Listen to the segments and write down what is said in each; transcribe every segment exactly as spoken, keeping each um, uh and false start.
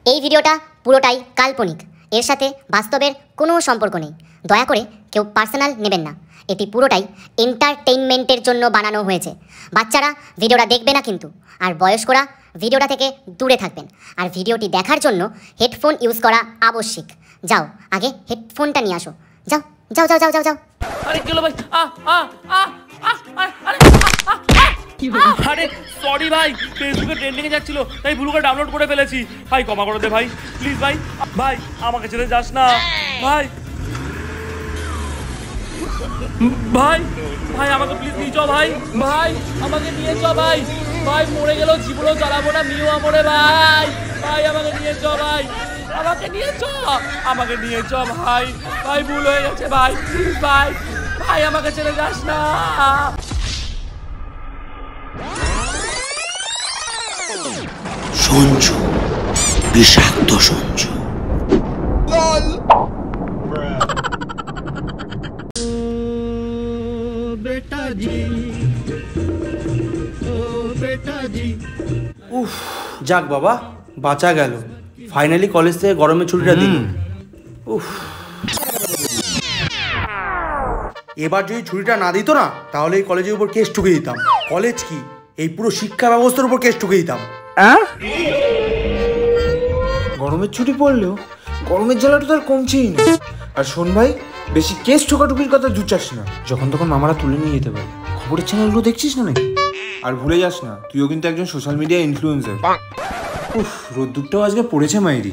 এই ভিডিওটা পুরোটাই কাল্পনিক, এর সাথে বাস্তবের কোনো সম্পর্ক নেই। দয়া করে কেউ পার্সোনাল নেবেন না। এটি পুরোটাই এন্টারটেইনমেন্টের জন্য বানানো হয়েছে। বাচ্চারা ভিডিওটা দেখবে না কিন্তু, আর বয়স্করা ভিডিওটা থেকে দূরে থাকবেন। আর ভিডিওটি দেখার জন্য হেডফোন ইউজ করা আবশ্যিক। যাও, আগে হেডফোনটা নিয়ে আসো। যাও যাও যাও যাও যাও যাও। আরে কি হলো ভাই? আ আ আ আরে আরে সরি ভাই, ফেসবুকে ট্রেন্ডিং এ যাচ্ছিল তাই ভুল করে ডাউনলোড করে ফেলেছি। ভাই ক্ষমা করে দে ভাই, প্লিজ ভাই। ভাই আমাকে ছেড়ে যাস না ভাই। ভাই ভাই আমাকে প্লিজ নিয়ে যাও ভাই। ভাই আমাকে নিয়ে যাও ভাই। ভাই মরে গেলেও জীবনও জ্বালাবো না, মিও আমরে ভাই। ভাই আমাকে নিয়ে যাও ভাই, আমাকে নিয়ে যাও, আমাকে নিয়ে যাও ভাই। ভাই ভুল হয়ে গেছে ভাই, প্লিজ ভাই। ভাই আমাকে ছেড়ে যাস না। সঞ্জু, বিষাক্ত সঞ্জু। উফ, যাক বাবা, বাঁচা গেল। ফাইনালি কলেজ থেকে গরমের ছুটিটা দিল। উফ, এবার যদি ছুটিটা না দিত না, তাহলে এই কলেজের উপর কেস ঠুকে দিতাম। কলেজ কি, এই পুরো শিক্ষা ব্যবস্থার উপর কেস ঠুকে দিতাম। গরমের ছুটি পড়লেও গরমের জ্বালাটা তো আর কমছেই না। আর শোন ভাই, বেশি কেস ঠোকাঠুকির কথা জুচাস না, যখন তখন মামারা তুলে নিয়ে যেতে পারে। খবরের চ্যানেলগুলো দেখছিস না নাকি? আর ভুলে যাস না, তুইও কিন্তু একজন সোশ্যাল মিডিয়া ইনফ্লুয়েন্সার। উফ, রোদ্দুরটাও আজকে পড়েছে মাইরি।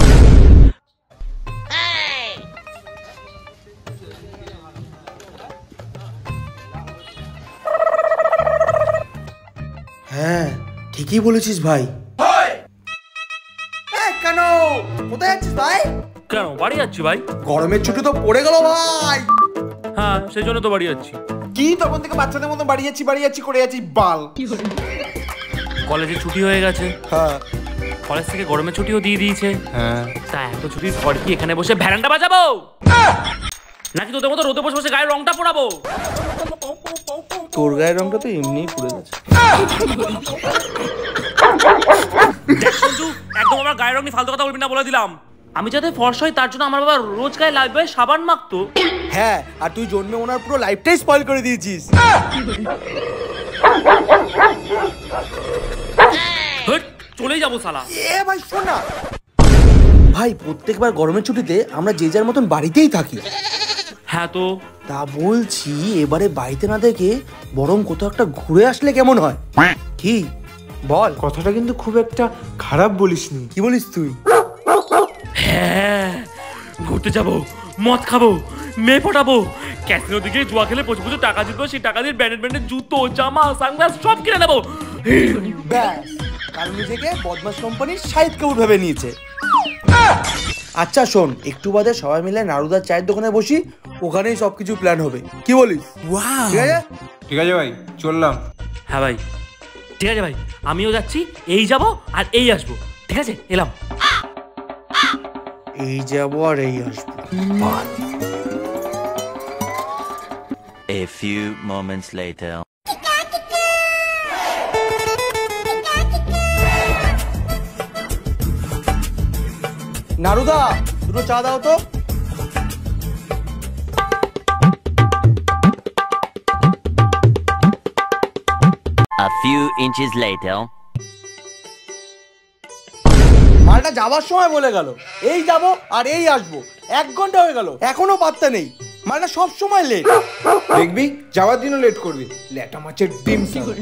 হ্যাঁ, ঠিকই বলেছিস ভাই। কেন, কোথায় যাচ্ছিস ভাই? কেন বাড়ি যাচ্ছি ভাই? গরমের ছুটি তো পড়ে গেল ভাই। হ্যাঁ, সেই জন্য তো বাড়ি যাচ্ছি। কি তখন থেকে বাচ্চাদের মতো বাড়ি যাচ্ছি বাড়ি যাচ্ছি করে যাচ্ছি বাল। কলেজে ছুটি হয়ে গেছে। হ্যাঁ, কলেজ থেকে গরমের ছুটিও দিয়ে দিয়েছে। হ্যাঁ, তা এত ছুটির পর কি এখানে বসে ভ্যারান্ডা বাজাবো, নাকি তোদের মতো রোদে বসে বসে গায়ের রংটা পোড়াবো? তোর গায়ের রংটা তো এমনিই পুড়ে গেছে। একদম আমার গায়ের রং নিয়ে ফালতু কথা বলবি না, বলে দিলাম। আমি যাতে ফর্সা হই তার জন্য আমার বাবা রোজ গায়ে লাইফ বয় সাবান মাখতো। হ্যাঁ, আর তুই জন্মে ওনার পুরো লাইফটাই স্পয়েল করে দিয়েছিস। চলেই যাবো শালা। এ ভাই শোন না ভাই, প্রত্যেকবার গরমের ছুটিতে আমরা যে যার মতন বাড়িতেই থাকি। হ্যাঁ তো তা বলছি, এবারে বাড়িতে না দেখে বরং কোথাও একটা ঘুরে আসলে কেমন হয়? কি বল? কথাটা কিন্তু খুব একটা খারাপ বলিসনি। কি বলিস তুই? হ্যাঁ, ঘুরতে যাবো, মদ খাবো, মেয়ে পটাবো, ক্যাসিনো দিকে জুয়া খেলে প্রচুর প্রচুর টাকা জিতবো। সেই টাকা দিয়ে ব্র্যান্ডেড ব্র্যান্ডেড জুতো, জামা, সানগ্লাস সব কিনে নেবো। ব্যাস, কারণ নিজেকে বদমাশ কোম্পানির শাহিদ কাপুর ভেবে নিয়েছে। আচ্ছা শোন, একটু বাদে সবাই মিলে নারুদার চায়ের দোকানে বসি, ওখানেই সবকিছু প্ল্যান হবে। কি বলিস? ঠিক আছে ঠিক আছে ভাই, চললাম। হ্যাঁ ভাই, ঠিক আছে ভাই, আমিও যাচ্ছি। এই যাবো আর এই আসবো। ঠিক আছে, এলাম। এই যাবো আর এই আসবো। A few moments later. নারুদা, দুটো চা দাও তো। A few inches later. মালটা যাবার সময় বলে গেল এই যাবো আর এই আসবো। এক ঘন্টা হয়ে গেল, এখনো পাত্তা নেই। মালটা সব সময় লেট। দেখবি যাওয়ার দিনও লেট করবি। লেটা মাছের ডিম।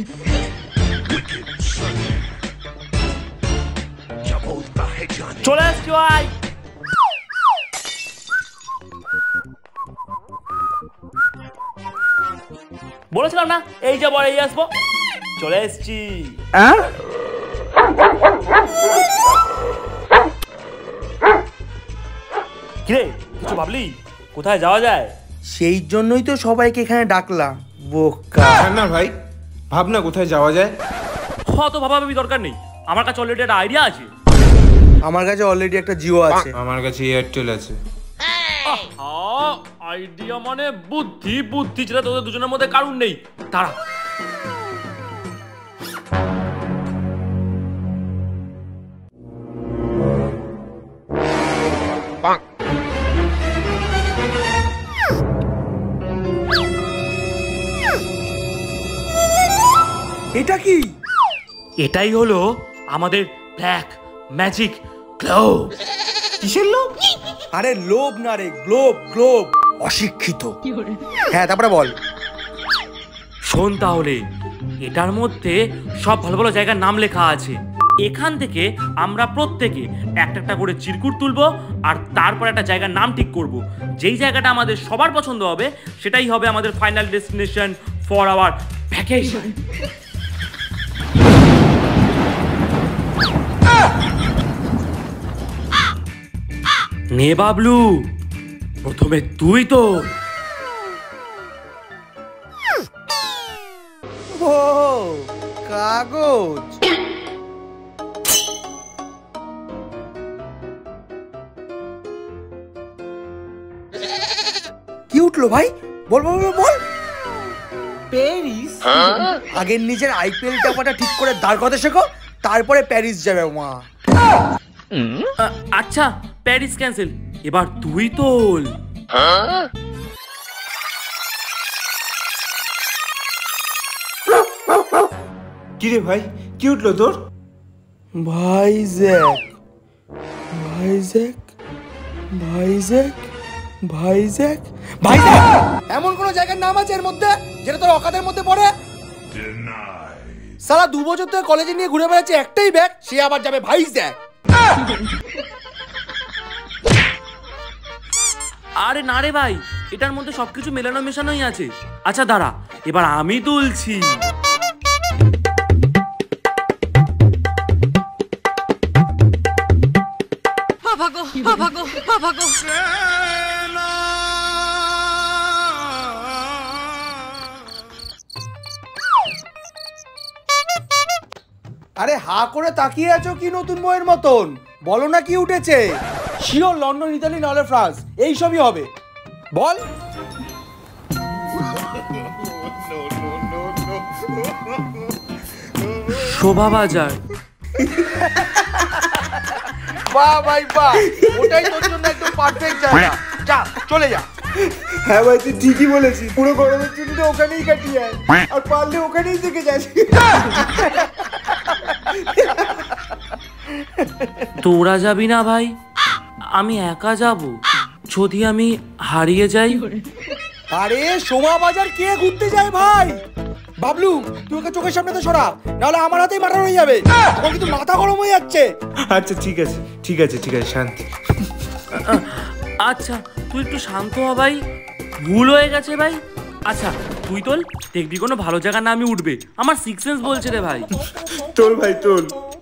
চলে আসছি ভাই। বলেছিলাম না এই যাবো আর এই আসবো। চলে এসছি। কিরে, কিছু ভাবলি কোথায় যাওয়া যায়? সেই জন্যই তো সবাইকে এখানে ডাকলাম। বোকা না ভাই, ভাবনা কোথায় যাওয়া যায়। অত ভাবাভাবি দরকার নেই, আমার কাছে অলরেডি একটা আইডিয়া আছে। আমার কাছে অলরেডি একটা জিও আছে। আমার কাছে এয়ারটেল আছে। আইডিয়া মানে বুদ্ধি, বুদ্ধি যেটা তোদের দুজনের মধ্যে কারণ নেই। তারা এটা কি? এটাই হলো আমাদের ব্ল্যাক ম্যাজিক গ্লোব। কিসের লোভ? আরে লোভ না রে, গ্লোব গ্লোব। অশিক্ষিত। হ্যাঁ তারপরে বল। শোন তাহলে, এটার মধ্যে সব ভালো ভালো জায়গার নাম লেখা আছে। এখান থেকে আমরা প্রত্যেকে একটা একটা করে চিরকুট তুলবো আর তারপর একটা জায়গার নাম ঠিক করব। যেই জায়গাটা আমাদের সবার পছন্দ হবে সেটাই হবে আমাদের final destination for our vacation. নে বাবলু, প্রথমে তুই তো। ও কাগজ। কি উঠলো ভাই? বল বল বল বল। প্যারিস। আগের নিজের আইপিএল টাকাটা ঠিক করে দাঁড় করতে শেখো, তারপরে প্যারিস যাবে মা। আচ্ছা প্যারিস ক্যান্সেল, এবার তুই তোল। কি রে ভাই, কি উঠলো তোর? ভাইজ্যাক ভাইজ্যাক ভাইজ্যাক ভাইজ্যাক ভাইজ্যাক। এমন কোন জায়গার নাম আছে এর মধ্যে যেটা তোর অকাতের মধ্যে পড়ে? সারা দু বছর থেকে কলেজে নিয়ে ঘুরে বেড়াচ্ছে একটাই ব্যাগ, সে আবার যাবে ভাইজ্যাক। আরে না রে ভাই, এটার মধ্যে সবকিছু মেলানো মেশানোই আছে। আচ্ছা দাঁড়া, এবার আমি তুলছি। আরে হা করে তাকিয়ে আছো কি নতুন বইয়ের মতন? বলো না কি উঠেছে? শিওর লন্ডন, ইতালি, নাহলে ফ্রান্স, এই সবই হবে। বল। শোভা বাজার। বাহ ভাই বাহ, ওটাই তোর জন্য একদম পারফেক্ট জায়গা। যা চলে যা। হ্যাঁ ভাই তুই ঠিকই বলেছিস, পুরো গরমের ছুটিটা ওখানেই কাটিয়ে আয়, আর পারলে ওখানেই থেকে যাস। তোরা যাবি না ভাই? আমি একা যাব যদি আমি হারিয়ে যাই। আরে শোভা বাজার কে ঘুরতে যায় ভাই? বাবলু তুই ওকে চোখের সামনে তো সরা, নাহলে আমার হাতেই মাথা হয়ে যাবে। আমার কিন্তু মাথা গরম হয়ে যাচ্ছে। আচ্ছা ঠিক আছে ঠিক আছে ঠিক আছে শান্তি। আচ্ছা তুই একটু শান্ত হ ভাই, ভুল হয়ে গেছে ভাই। আচ্ছা তুই তোল, দেখবি কোনো ভালো জায়গার নামই উঠবে। আমার সিক্স সেন্স বলছে রে ভাই। তোল ভাই তোল।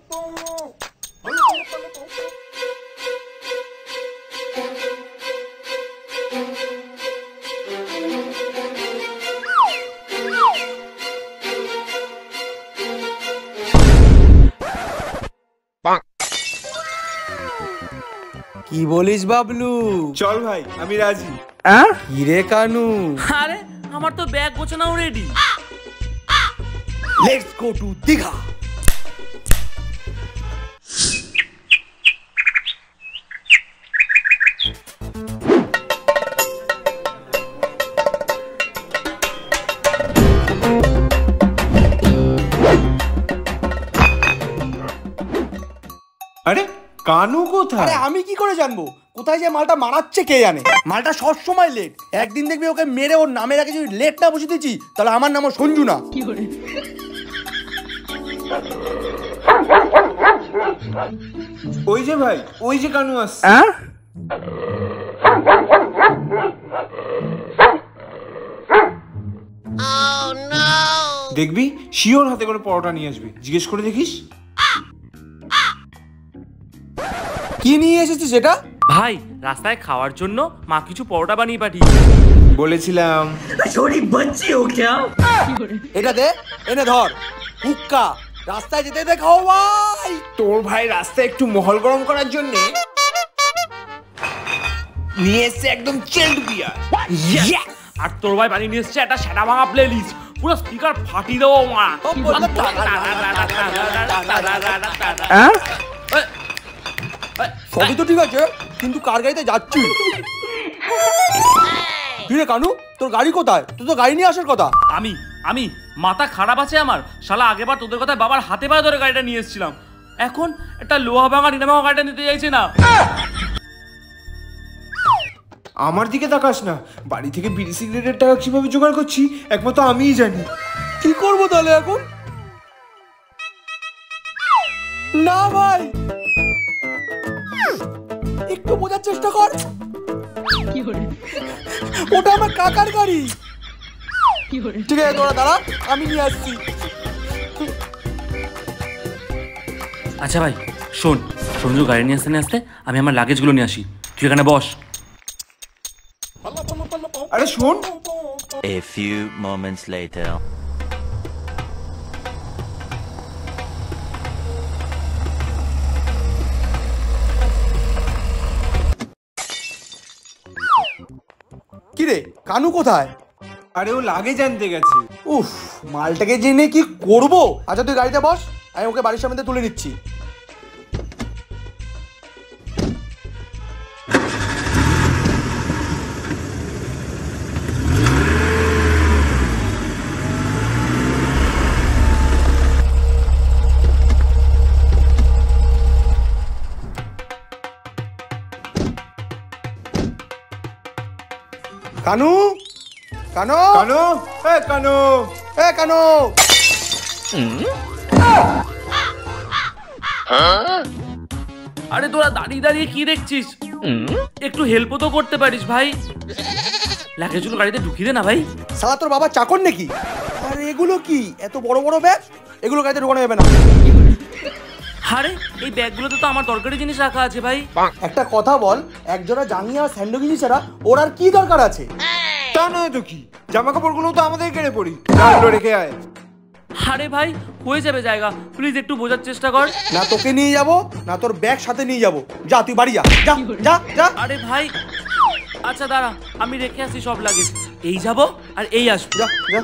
কি বলিস বাবলু? চল ভাই আমি রাজি। কি রে কানু? আরে আমার তো ব্যাগ গোছানো ready. Let's go to Digha. আরে কানু কোথায়? আরে আমি কি করে জানবো কোথায় যে মালটা মারাচ্ছে কে জানে। মালটা সব সময় লেট। একদিন দেখবি ওকে মেরে ওর নামের আগে যদি লেট না বসে দিয়েছি তাহলে আমার নামও সঞ্জু না। ওই যে ভাই, ওই যে কানু আসছে। দেখবি শিওর হাতে করে পরোটা নিয়ে আসবে, জিজ্ঞেস করে দেখিস। কি নিয়ে এসেছিস সেটা? ভাই রাস্তায় খাওয়ার জন্য মা কিছু পরোটা বানিয়ে পাঠিয়েছে। বলেছিলাম। এটা দে, এনে ধর। হুক্কা রাস্তায় যেতে দে খাও ভাই। তোর ভাই রাস্তায় একটু মহল গরম করার জন্য নিয়ে এসছে একদম চিল্ড বিয়ার। আর তোর ভাই বানিয়ে নিয়ে এসছে একটা সেটা ভাঙা প্লে লিস্ট, পুরো স্পিকার ফাটিয়ে দেবো মা। সবই তো ঠিক আছে, কিন্তু কার গাড়িতে যাচ্ছি? কিরে কানু, তোর গাড়ি কোথায়? তুই তো গাড়ি নিয়ে আসার কথা। আমি আমি মাথা খারাপ আছে আমার? শালা আগেবার তোদের কথা বাবার হাতে পায়ে ধরে গাড়িটা নিয়ে এসেছিলাম, এখন একটা লোহা ভাঙা রিনা ভাঙা গাড়িটা নিতে চাইছে না। আমার দিকে তাকাস না, বাড়ি থেকে বিড়ি সিগারেটের টাকা কিভাবে জোগাড় করছি একমাত্র আমিই জানি। কি করবো তাহলে এখন? না ভাই, একটু বোঝার চেষ্টা কর, ওটা আমার কাকার গাড়ি। ঠিক আছে তোরা দাঁড়া, আমি নিয়ে আসছি। আচ্ছা ভাই শোন, সঞ্জু গাড়ি নিয়ে আসতে নিয়ে আসতে আমি আমার লাগেজগুলো নিয়ে আসি, তুই এখানে বস। আরে শোন, A few moments later. কিরে কানু কোথায়? আরে ও লাগেজ আনতে গেছে। উফ, মালটাকে জেনে কি করবো? আচ্ছা তুই গাড়িতে বস, আমি ওকে বাড়ির সামনে তুলে নিচ্ছি। কানু, কানু, কানু, এ কানু, এ কানু। আরে তোরা দাঁড়িয়ে দাঁড়িয়ে কি দেখছিস? একটু হেল্পও তো করতে পারিস ভাই, লাগেজগুলো গাড়িতে ঢুকিয়ে দে না ভাই। শালা তোর বাবা চাকর নাকি? আর এগুলো কি এত বড় বড় ব্যাগ? এগুলো গাড়িতে ঢোকানো যাবে না। আরে এই ব্যাগগুলোতে তো আমার দরকারি জিনিস রাখা আছে ভাই। একটা কথা বল, একজোড়া জাঙ্গিয়া আর স্যান্ডো গেঞ্জি ছাড়া ওর আর কি দরকার আছে? তা নয় তো কি, জামা কাপড়গুলো তো আমাদের কেড়ে পড়ি, তাহলে রেখে আয়। আরে ভাই হয়ে যাবে জায়গা, প্লিজ একটু বোঝার চেষ্টা কর। না তোকে নিয়ে যাব, না তোর ব্যাগ সাথে নিয়ে যাব। যা তুই বাড়ি যা, যা যা যা। আরে ভাই আচ্ছা দাঁড়া, আমি রেখে আসি সব লাগেজ, এই যাব আর এই আসবো। যা যা।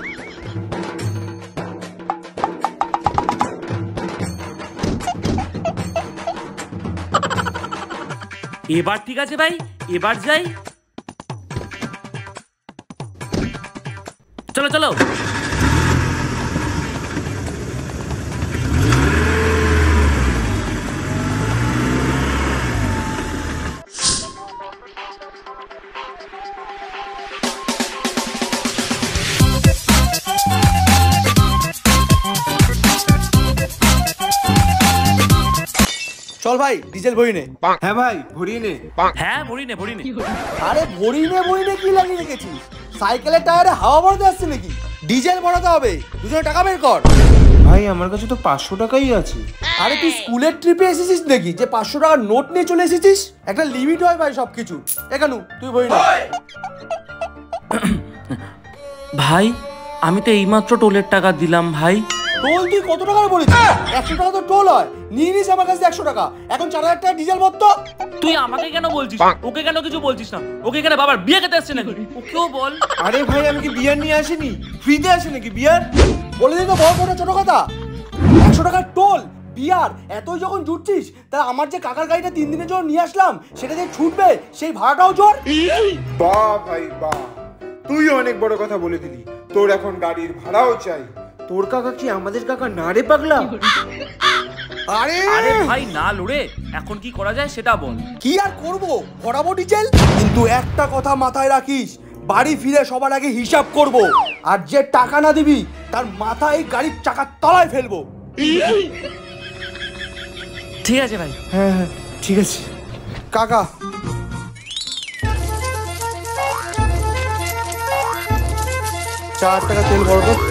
এবার ঠিক আছে ভাই, এবার যাই। চলো চলো। চল ভাই ডিজেল ভরি নে। হ্যাঁ ভাই ভরিয়ে নে। হ্যাঁ ভরি নে ভরি নে। আরে ভরি নে ভরি নে কি লাগিয়ে রেখেছিস? সাইকেলের টায়ারে হাওয়া ভরাতে আসছে নাকি? ডিজেল ভরাতে হবে, দুজনে টাকা বের কর। ভাই আমার কাছে তো পাঁচশো টাকাই আছে। আরে তুই স্কুলের ট্রিপে এসেছিস নাকি যে পাঁচশো টাকার নোট নিয়ে চলে এসেছিস? একটা লিমিট হয় ভাই সবকিছু। এখানু তুই ভরি না। ভাই আমি তো এইমাত্র টোলের টাকা দিলাম ভাই। টোল তুই কত টাকার বলেছিস? একশো টাকা তো টোল হয়, নিয়ে নিস আমার কাছে একশো টাকা। এখন চার হাজার টাকা ডিজেল ভরতো। তুই আমাকে কেন বলছিস? ওকে কেন কিছু বলছিস না? ওকে এখানে বাবার বিয়ে খেতে আসছে নাকি? ওকেও বল। আরে ভাই আমি কি বিয়ার নিয়ে আসিনি, ফ্রিতে আসে নাকি বিয়ার? বলে দিই তো বড় বড় ছোট কথা। একশো টাকার টোল, বিয়ার এতই যখন জুটছিস, তাহলে আমার যে কাকার গাড়িটা তিন দিনের জন্য নিয়ে আসলাম সেটা যে ছুটবে সেই ভাড়াটাও জোর। বাহ ভাই বাহ, তুই অনেক বড় কথা বলে দিলি। তোর এখন গাড়ির ভাড়াও চাই। তোর কাকা কি আমাদের কাকা না রে পাগলা? আরে আরে ভাই না লড়ে, এখন কি করা যায় সেটা বল। কি আর করবো, ভরাবো ডিজেল। কিন্তু একটা কথা মাথায় রাখিস, বাড়ি ফিরে সবার আগে হিসাব করব, আর যে টাকা না দিবি তার মাথা এই গাড়ির চাকার তলায় ফেলবো। ঠিক আছে ভাই। হ্যাঁ হ্যাঁ ঠিক আছে কাকা। চার টাকা তেল ভরো তো।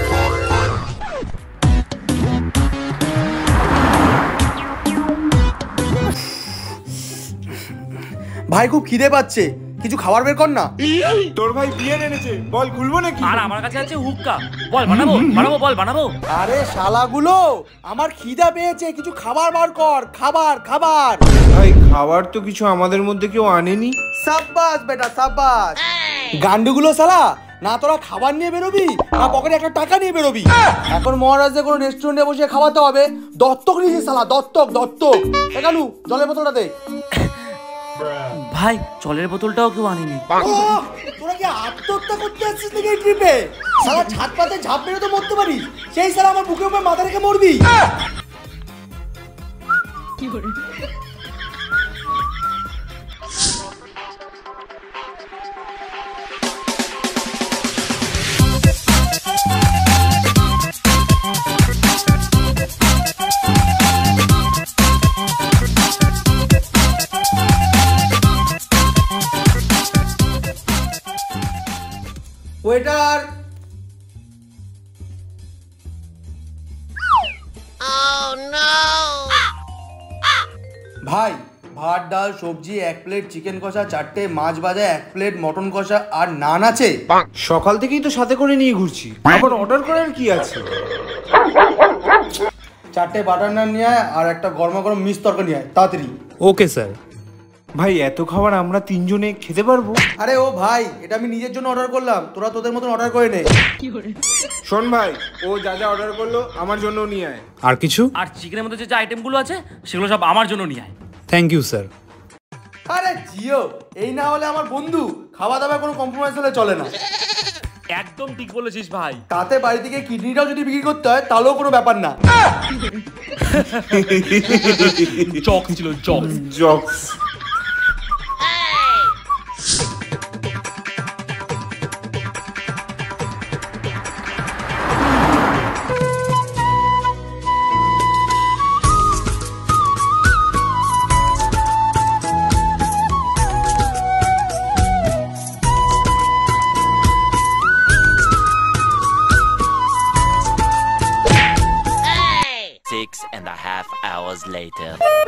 ভাই খুব খিদে পাচ্ছে, কিছু খাবার বের কর না। তোর ভাই বিয়ার এনেছে, বল খুলবো নাকি? আর আমার কাছে আছে হুক্কা, বল বানাবো বানাবো বল বানাবো। আরে শালাগুলো, আমার খিদা পেয়েছে, কিছু খাবার বার কর। খাবার খাবার। ভাই খাবার তো কিছু আমাদের মধ্যে কেউ আনেনি। সাব্বাস বেটা সাব্বাস। গান্ডুগুলো শালা, না তোরা খাবার নিয়ে বেরোবি না পকেটে একটা টাকা নিয়ে বেরোবি। এখন মহারাজদের কোনো রেস্টুরেন্টে বসে খাওয়াতে হবে। দত্তক নিয়েছিস শালা, দত্তক দত্তক। এখানু জলের বোতলটা দে। ভাই জলের বোতলটাও কেউ আনেনি। ও, তোরা কি আত্মহত্যা করতে আসছিস নাকি এই ট্রিপে? সারা ছাদ পাতে ঝাঁপ মেরে তো মরতে পারিস, সেই সারা আমার বুকের উপর মাথা রেখে মরবি। ওয়েটার, ভাই ভাত ডাল সবজি এক প্লেট চিকেন কষা চারটে মাছ ভাজা এক প্লেট মটন কষা আর নান আছে। সকাল থেকেই তো সাথে করে নিয়ে ঘুরছি, আবার অর্ডার করার কি আছে? চারটে বাটার নান নিয়ে আয় আর একটা গরমা গরম মিক্স তরকারি নিয়ে আয় তাড়াতাড়ি। Okay sir. ভাই এত খাবার আমরা তিনজনে খেতে পারবো? আরে ও ভাই, এটা আমি নিজের জন্য অর্ডার করলাম, তোরা তোদের মতন অর্ডার করে নে। শোন ভাই, ও যা যা অর্ডার করলো আমার জন্য নিয়ে আয়। আর কিছু? আর চিকেনের মধ্যে যে যে আইটেমগুলো আছে সেগুলো সব আমার জন্য নিয়ে আয়। Thank you sir. আরে জিও, এই না হলে আমার বন্ধু, খাওয়া দাওয়া কোনো কম্প্রোমাইজ হলে চলে না। একদম ঠিক বলেছিস ভাই। তাতে বাড়ি থেকে কিডনিটাও যদি বিক্রি করতে হয় তাহলেও কোনো ব্যাপার না। জক ছিল জক জক্স। Six and a half hours later.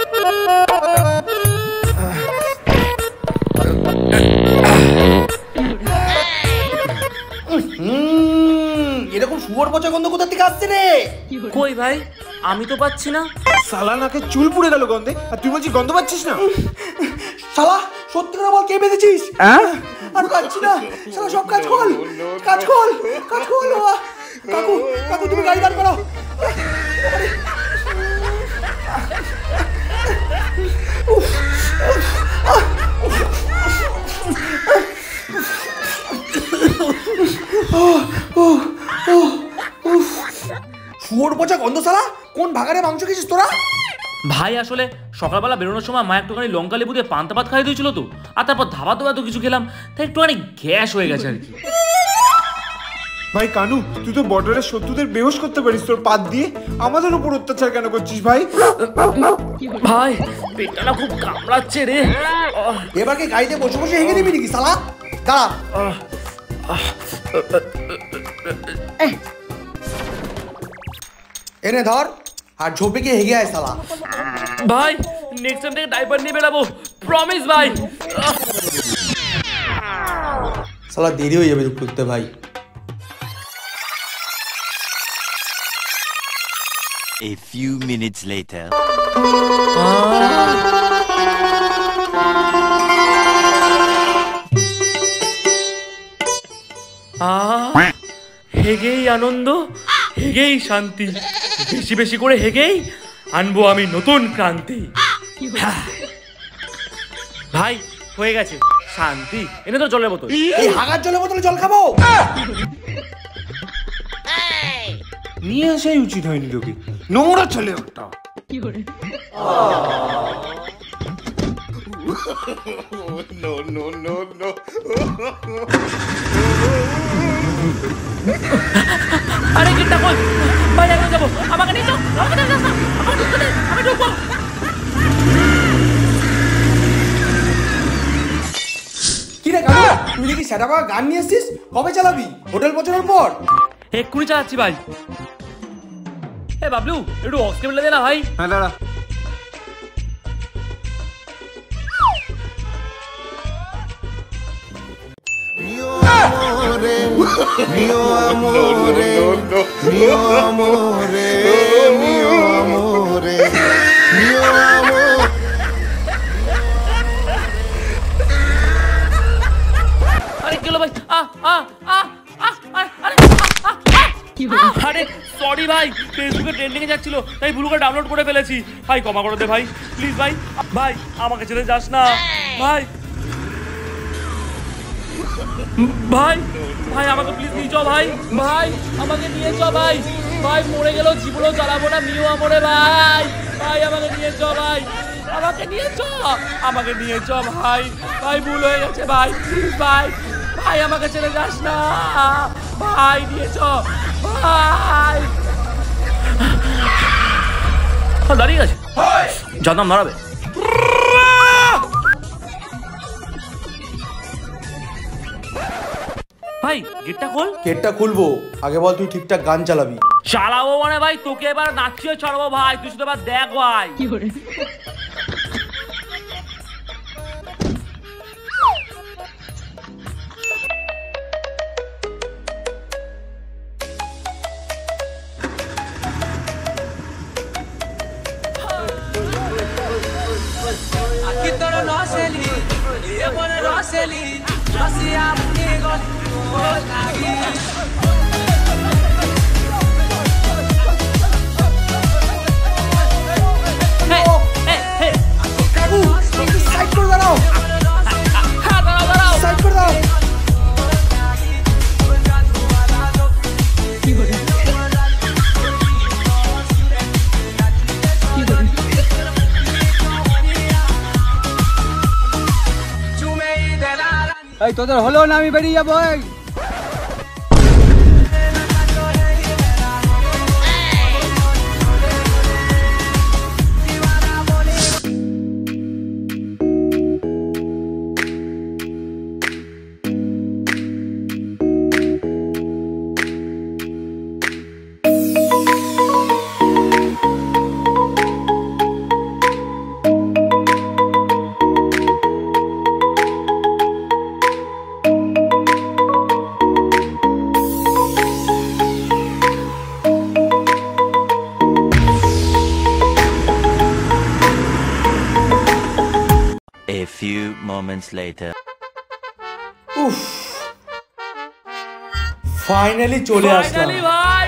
এরকম শুয়োর পচা গন্ধ কোথা থেকে আসছে রে? কই ভাই, আমি তো পাচ্ছি না। সালা নাকে চুল পুড়ে গেল গন্ধে, আর তুই বলছিস গন্ধ পাচ্ছিস না? শালা সত্যি করে বল, কে বেঁধেছিস? আর পাচ্ছি না শালা, সব কাজ কর, কাজ কর, কাজ কর। বাবা, কাকু কাকু তুমি গাড়ি দাঁড় করো। শুয়োর পচা গন্ধ শালা, কোন ভাগারে মাংস খেয়েছিস তোরা? ভাই আসলে সকালবেলা বেরোনোর সময় মা একটুখানি লঙ্কা লেবু দিয়ে পান্তা ভাত খাইয়ে দিয়েছিল তো, আর তারপর ধাবা তো এত কিছু খেলাম, তাই একটুখানি গ্যাস হয়ে গেছে আর কি। ভাই কানু, তুই তো বর্ডারের শত্রুদের বেহোশ করতে পারিস তোর পাত দিয়ে, আমাদের উপর অত্যাচার কেন করছিস ভাই? ভাই পেটটা না খুব কামড়াচ্ছে রে। এবার কি গাড়িতে বসে বসে হেগে দিবি নাকি শালা? দাঁড়া, এনে ধর আর ঝোপে গিয়ে হেগে আয় শালা। ভাই নেক্সট টাইম থেকে ডাইপার নিয়ে বেরাবো, প্রমিস ভাই। শালা দেরি হয়ে যাবে করতে ভাই। A few minutes later. আহ, হেগেই আনন্দ, হেগেই শান্তি, বেশি বেশি করে হেগেই আনবো আমি নতুন ক্রান্তি। হ্যাঁ। ভাই হয়ে গেছে শান্তি, এনে তো জলের বোতল। এই হাগার জলের বোতলে জল খাবো? নিয়ে আসাই উচিত হয়নি তোকে, নোংরা ছেলে একটা। আরে কিটা কই ভাই, আমি যাবো, আমাকে নিয়ে যাও, আমাকে নিয়ে যাও, আমাকে ঢুকতে দে, আমি ঢুকবো। কি রে কাকু, তুই দেখি সেটা বাবা গান নিয়ে এসছিস, কবে চালাবি? হোটেল পৌঁছানোর পর? এক্ষুনি চালাচ্ছি ভাই। এ বাবলু একটু অক্স কেবল দে না ভাই। হ্যাঁ দাঁড়া। Mio amore, mio amore, mio amore, mio amore, mio amore. আরে কি হলো ভাই? আ আ আ আ আরে আরে সরি ভাই, ফেসবুকে ট্রেন্ডিং এ যাচ্ছিল তাই ভুল করে ডাউনলোড করে ফেলেছি। ভাই ক্ষমা করে দে ভাই, প্লিজ ভাই। ভাই আমাকে ছেড়ে যাস না। ভাই ভাই ভাই আমাকে প্লিজ নিয়ে যাও ভাই ভাই আমাকে নিয়ে যাও ভাই ভাই মরে গেল জীবনও জ্বালাবো না মিও আমরে ভাই ভাই আমাকে নিয়ে যাও ভাই আমাকে নিয়ে যাও আমাকে নিয়ে যাও ভাই ভাই ভুল হয়ে গেছে ভাই প্লিজ ভাই ভাই আমাকে ছেড়ে যাস না ভাই নিয়ে যাও ভাই দাঁড়িয়ে গেছে জানতাম দাঁড়াবে ভাই গেটটা খোল গেটটা খুলবো আগে বল তুই ঠিকঠাক গান চালাবি চালাবো মানে ভাই তোকে এবার নাচিয়ে ছাড়বো ভাই তুই শুধু এবার দেখ ভাই সাইড করে দাঁড়াও সাইড করে দাও এই তোদের হলো না আমি বেরিয়ে যাবো A few moments later. উফ ফাইনালি চলে আসলাম ফাইনালি ভাই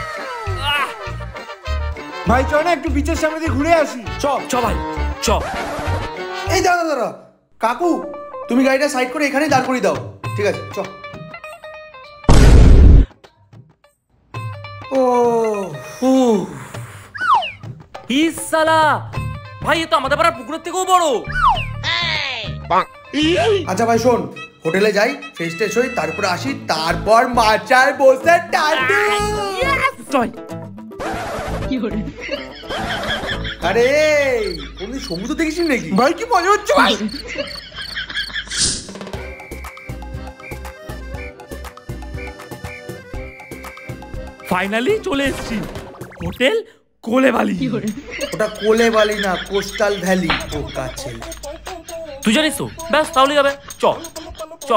ভাই চল না একটু বিচের সামনে দিয়ে ঘুরে আসি চ চ ভাই চ এই দাঁড়া দাঁড়া কাকু তুমি গাড়িটা সাইড করে এখানেই দাঁড় করিয়ে দাও ঠিক আছে চ ও ও ইস সালা ভাই এ তো আমাদের পাড়ার পুকুরের থেকেও বড় আচ্ছা ভাই শোন হোটেলে যাই ফ্রেশ ট্রেশ হই তারপরে আসি তারপর মাচার বসে টাটু চল আরে কোনদিন সমুদ্র দেখিস নাকি ভাই কি মজা হচ্ছে ভাই ফাইনালি চলে এসেছি হোটেল কোলেবালি ওটা কোলে বালি না কোস্টাল ভ্যালি ও কাছে তুই জানিস তো ব্যাস তাহলে যাবে চ চ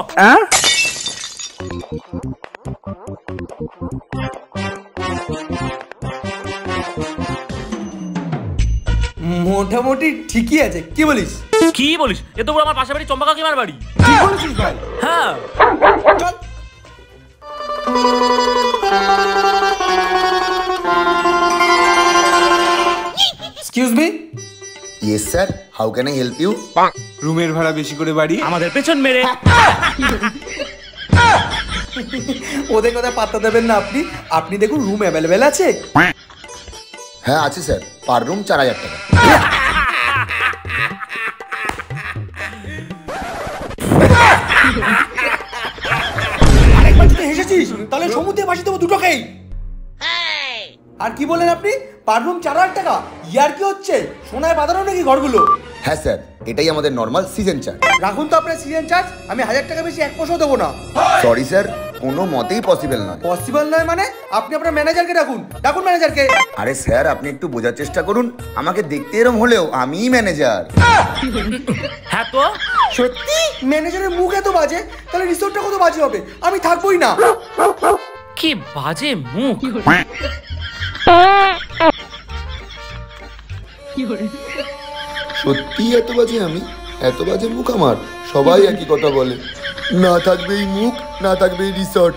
মোটামুটি ঠিকই আছে কি বলিস কি বলিস এ তো পুরো আমার পাশে বাড়ি চম্পা কাকিমার বাড়ি ঠিক বলেছিস ভাই হ্যাঁ চল excuse me Yes, sir. How can I help you? রুমের ভাড়া বেশি করে বাড়ি আমাদের পেছন মেরে ওদের কথা পাত্তা দেবেন না আপনি আপনি দেখুন রুম অ্যাভেলেবেল আছে হ্যাঁ আছে স্যার পার রুম চার হাজার টাকা আরেকবার যদি হেসেছিস তাহলে সমুদ্রে ভাসি দেবো দুটোকেই আর কি বলেন আপনি পার রুম চার হাজার টাকা ইয়ার কি হচ্ছে সোনায় বাঁধানো নাকি ঘরগুলো হ্যাঁ স্যার এটাই আমাদের নর্মাল সিজন চার্জ রাখুন তো আপনার সিজন চার্জ আমি হাজার টাকা বেশি এক পয়সাও দেবো না সরি স্যার কোনো মতেই পসিবল নয় পসিবল নয় মানে আপনি আপনার ম্যানেজারকে ডাকুন ডাকুন ম্যানেজারকে আরে স্যার আপনি একটু বোঝার চেষ্টা করুন আমাকে দেখতে এরম হলেও আমিই ম্যানেজার হ্যাঁ তো সত্যি ম্যানেজারের মুখ এত বাজে তাহলে রিসোর্টটা কত বাজে হবে আমি থাকবোই না কি বাজে মুখ সত্যি এত বাজে আমি এত বাজে মুখ আমার সবাই একই কথা বলে না থাকবে এই মুখ না থাকবে এই রিসর্ট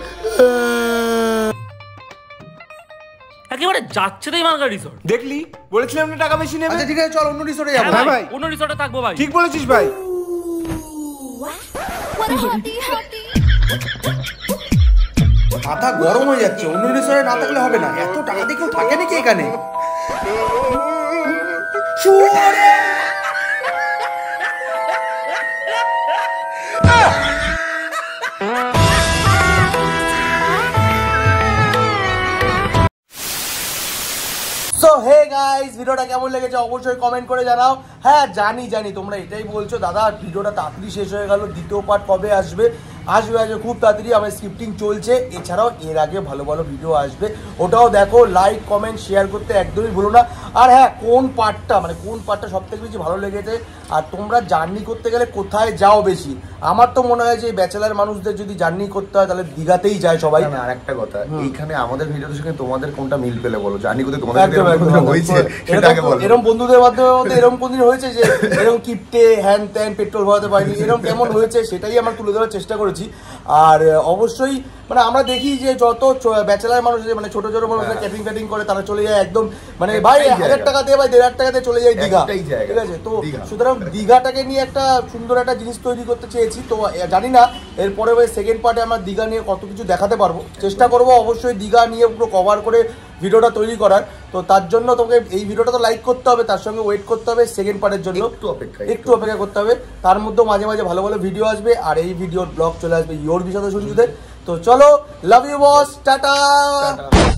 একেবারে যাচ্ছে তাই মালগা রিসর্ট দেখলি বলেছিলাম না টাকা বেশি নেবে আচ্ছা ঠিক আছে চল অন্য রিসোর্টে যাবো হ্যাঁ ভাই। ভাই অন্য রিসর্টে থাকবো ভাই ঠিক বলেছিস ভাই মাথা গরম হয়ে যাচ্ছে, অন্য রেস্তোরাঁয় না থাকলে হবে না। এত টাকা দিয়ে কেউ থাকে নাকি এখানে? সো হে গাইস, ভিডিওটা কেমন লেগেছে অবশ্যই কমেন্ট করে জানাও। হ্যাঁ জানি জানি তোমরা এটাই বলছো, দাদা ভিডিওটা তাড়াতাড়ি শেষ হয়ে গেল, দ্বিতীয় পার্ট কবে আসবে? আসবে আসবে খুব তাড়াতাড়ি, আমার স্ক্রিপ্টিং চলছে। এছাড়াও এর আগে ভালো ভালো ভিডিও আসবে, ওটাও দেখো। লাইক কমেন্ট শেয়ার করতে একদমই ভুলো না। আর হ্যাঁ, কোন পার্টটা মানে কোন পার্টটা সব থেকে বেশি ভালো লেগেছে, আর তোমরা জার্নি করতে গেলে কোথায় যাও বেশি? আমার তো মনে হয় যে ব্যাচেলার মানুষদের যদি জার্নি করতে হয় তাহলে দীঘাতেই যায় সবাই। আর একটা কথা, এইখানে আমাদের ভিডিওর সঙ্গে তোমাদের কোনটা মিল পেলে বলো? জার্নি করতে তোমাদের হয়েছে সেটাকে বলো। এরকম বন্ধুদের মাধ্যমে এরকম কোনদিন হয়েছে যে এরকম কিপটে হ্যান ত্যান পেট্রোল ভরাতে পারিনি, এরকম কেমন হয়েছে সেটাই আমরা তুলে ধরার চেষ্টা করেছি। আর অবশ্যই মানে আমরা দেখি যে যত ব্যাচেলার মানুষ মানে ছোট ছোট মানুষরা ক্যাটিং ফ্যাটিং করে তারা চলে যায় একদম মানে ভাই হাজার টাকা দিয়ে ভাই দেড় হাজার টাকা দিয়ে চলে যায় দীঘা, ঠিক আছে? তো সুতরাং দীঘাটাকে নিয়ে একটা সুন্দর একটা জিনিস তৈরি করতে চেয়েছি। তো জানি না এরপরে ভাই সেকেন্ড পার্টে আমরা দীঘা নিয়ে কত কিছু দেখাতে পারবো, চেষ্টা করবো অবশ্যই দীঘা নিয়ে পুরো কভার করে ভিডিওটা তৈরি করার। তো তার জন্য তোমাকে এই ভিডিওটা তো লাইক করতে হবে, তার সঙ্গে ওয়েট করতে হবে সেকেন্ড পার্টের জন্য, একটু অপেক্ষা একটু অপেক্ষা করতে হবে। তার মধ্যেও মাঝে মাঝে ভালো ভালো ভিডিও আসবে, আর এই ভিডিওর ব্লগ চলে আসবে ইয়োর বিষয় শুনতে। তো চলো, লাভ ইউ বস, টাটা।